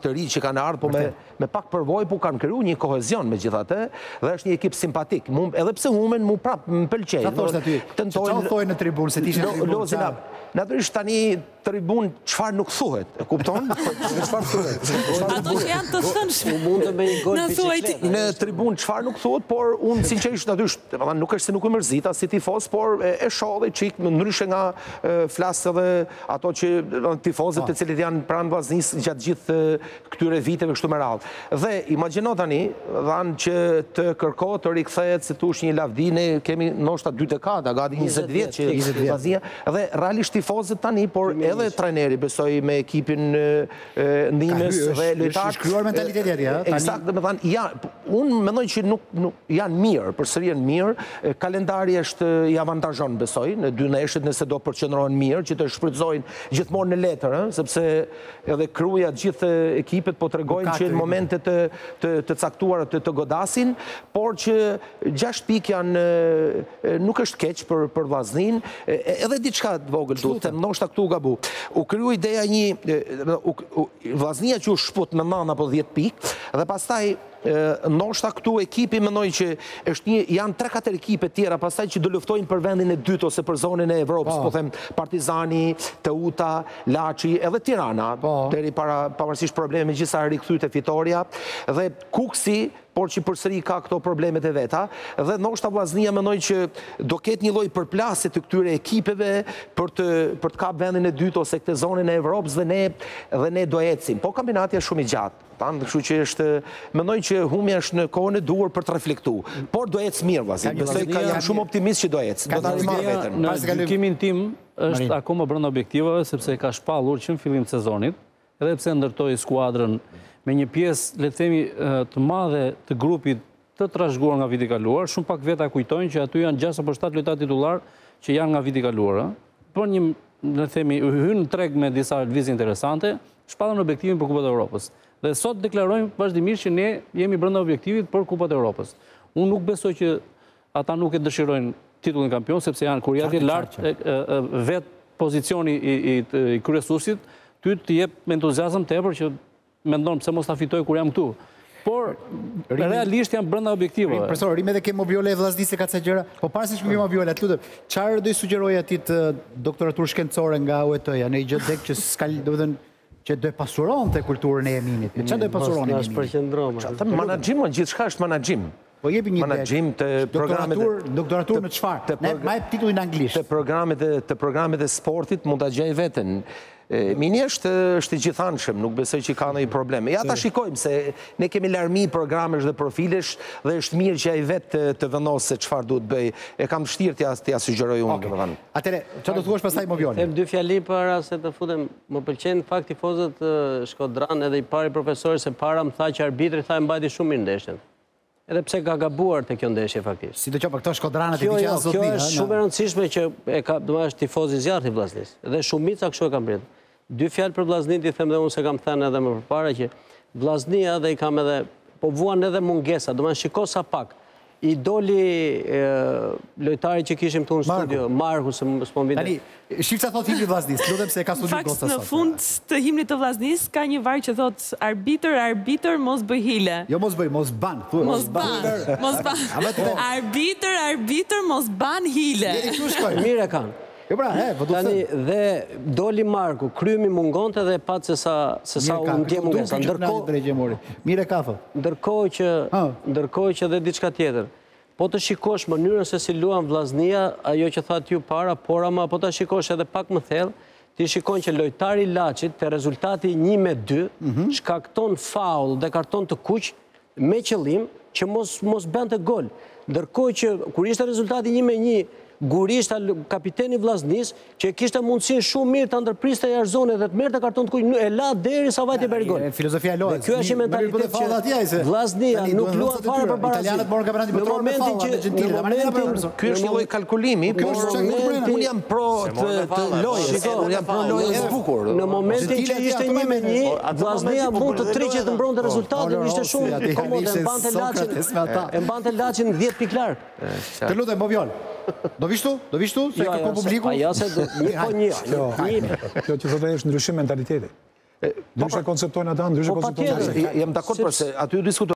të ri që kanë ardhur, po me pak përvojë, po kanë krijuar një kohezion megjithatë, dhe është një ekip simpatik. Edhe pse humen, mu prap më pëlqej. Çfarë thoshte aty? Çfarë thoi në tribunë se ti ishe në tribunë? Natyrisht tani tribun çfarë nuk thuhet, e kupton? Çfarë thuhet? Ato që janë të thënshme. Mund të bëj një gol bicikletë. Në tribun çfarë nuk thuhet, por unë sinqerisht natyrisht, domethënë nuk është se nuk u mërzita si tifoz, por e shoh dhe çik ndryshe nga flas edhe ato që tifozët të cilët janë pranë vllaznisë gjatë gjithë këtyre viteve kështu me radhë. Dhe imagjino tani, dhanë që të kërkohet të rikthehet se tush një lavdi, ne kemi ndoshta 2 dekada, gati 20 vjet që vllaznia dhe realisht tifozët tani, por edhe trajneri besoj me ekipin ndihmës dhe lojtarët. Është shkruar mentaliteti atje, ha? Eksakt, domethënë unë mendoj që nuk janë mirë, përsëri janë mirë. Kalendari është i avantazhon besoj në 2 neshët nëse do përqendrohen mirë, që të shfrytëzojnë gjithmonë në letër, sepse edhe kruja gjithë ekipet po tregojnë që në momente të caktuara të godasin, por që 6 pikë janë nuk është keq për vllaznin, edhe diçka të vogël duhet të them, ndoshta këtu u gabu. U kriju ideja vllaznia që u shput me 9 apo 10 pikë dhe pastaj ndoshta këtu ekipi mendoj që janë 3-4 ekipe tjera pastaj që do luftojnë për vendin e dytë ose për zonën e Evropës, po them Partizani, Teuta, Laçi, edhe Tirana, deri pavarësisht probleme gjithsa rikthyet e fitoria dhe Kuksi, por që përsëri ka këto problemet e veta, dhe ndoshta vllaznia mendoj që do ketë një lloj përplasje të këtyre ekipeve për të kap vendin e dytë ose këtë zonën e Evropës dhe ne do ecim. Po kampionati është shumë i gjatë. Kështu që është, mendoj që humja është në kohën e duhur për të reflektuar. Por do ecë mirë vllaznia. Besoj ka jam shumë optimist që do ecë. Do ta marrë veten. Në gjykimin tim është akoma brenda objektivave sepse ka shpallur që në fillim të sezonit, edhe pse ndërtoi skuadrën me një pjesë, le të themi, të madhe të grupit të trashëguar nga viti i kaluar, shumë pak veta kujtojnë që aty janë 6 apo 7 lojtarë titullar që janë nga viti i kaluar. Por një, le të themi, hyn në treg me disa lëvizje interesante, shpallën objektivin për Kupat e Evropës. Dhe sot deklarojmë vazhdimisht që ne jemi brenda objektivit për Kupat e Evropës. Unë nuk besoj që ata nuk e dëshirojnë titullin kampion, sepse janë kur janë lart vet pozicioni i kryesuesit, ty të jep me entuziazëm tepër që mendon pse mos ta fitoj kur jam këtu. Por realisht janë brenda objektivave. Profesor, rrim edhe ke Mobiole e vllaznisë ka ca gjëra. Po para se shkojmë Mobiole, lutem. Çfarë do i sugjeroj atij të doktoraturë shkencore nga UET-ja, në një gjë tek që s'ka, domethënë që do e pasuronte kulturën e Eminit. Çfarë do e pasuronte? Është përqendrom. Menaxhim, gjithçka është menaxhim. Po jepi një menaxhim të doktoraturë në çfarë? Ne ma jep titullin anglisht. Të programet e sportit mund ta gjej veten. Mini është i gjithanshëm, nuk besoj që ka ndonjë problem. Ja ta shikojmë se ne kemi larmi programesh dhe profilesh dhe është mirë që ai vetë të vendosë se çfarë duhet bëj. E kam vështirë t'ja sugjeroj unë, domethënë. Atëre, çfarë do të thuash pastaj Mobiole? Them 2 fjali para se të futem. Më pëlqen fakti tifozët Shkodran edhe i pari profesor se para më tha që arbitri tha e mbajti shumë mirë ndeshjen. Edhe pse ka gabuar te kjo ndeshje faktikisht. Sidoqoftë këto Shkodranët e viçan zotni. Kjo është shumë e rëndësishme që e ka, domethënë është tifoz i zjarrit i vllaznisë. Dhe shumica kështu e kanë bërë. 2 fjalë për vllaznin, i them dhe unë se kam thënë edhe më përpara që vllaznia dhe i kam edhe po vuan edhe mungesa, domethënë shiko sa pak. I doli lojtari që kishim këtu në studio, Marku, se s'po vjen. Tani, shif sa thot himni vllaznisë, lutem se e ka studiu goca sot. Në fund të himnit të vllaznisë ka një varg që thot arbitër mos bëj hile. Jo mos bëj, mos ban, thuaj. Mos ban. Arbitër mos ban hile. Mirë e kanë. Jo pra, po do të thënë. Dhe doli Marku, krymi mungonte dhe pat se sa u ndje mungesa. Mirë ka thot. Ndërkohë që dhe diçka tjetër. Po të shikosh mënyrën se si luan vllaznia, ajo që thatë ju para, por ama po të shikosh edhe pak më thellë, ti shikon që lojtari Laçit te rezultati 1-2 shkakton faull dhe karton të kuq me qëllim që mos bënte gol. Ndërkohë që kur ishte rezultati 1-1, Gurishta, kapiteni vllaznisë, që kishte mundësinë shumë mirë të ndërpriste jashtë zonës dhe të merrte karton të kuq, e la derisa vajte bëri gol. Filozofia e lojës. Ky është mentaliteti që vllaznia nuk luan fare për barazë. Italianët morën kampionatin botëror me falla. Ky është një lloj kalkulimi, unë jam pro të lojës, unë jam pro lojës së bukur. Në momentin që ishte 1-1, vllaznia mund të triqe të mbronte rezultatin, ishte shumë komode, e mbante Laçin 10 pikë larg. Të lutem Mobiol. Do vishtu? Se ka publiku? Ja se një po një. Kjo që thotë është ndryshim mentaliteti. Ndryshe konceptojnë ata, ndryshe konceptojnë ata. Jem dakord, përse aty diskutojnë